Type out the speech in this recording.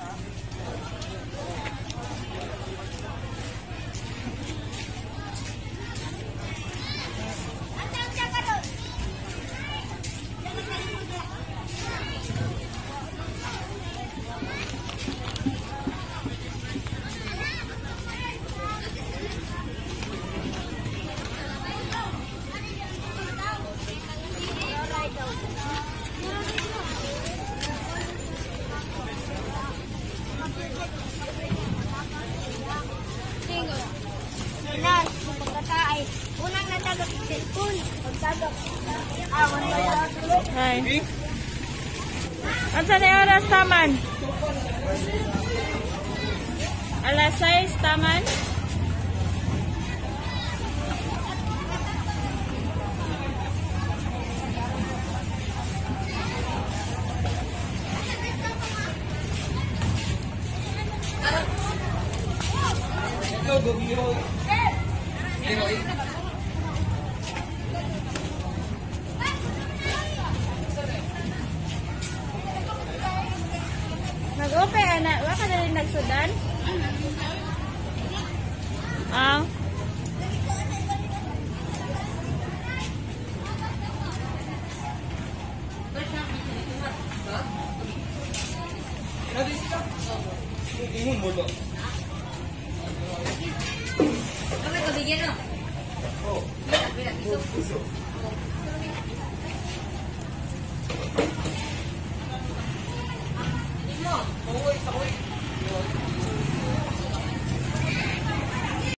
Unang natagap yung cellphone. Pagtagap. Hi. Ansa na oras taman? Alas 6 taman? Nag-open anak, wa ka na rin nagsudan? Ah. Ingon mo to. Ano ka bigyan no? Oh.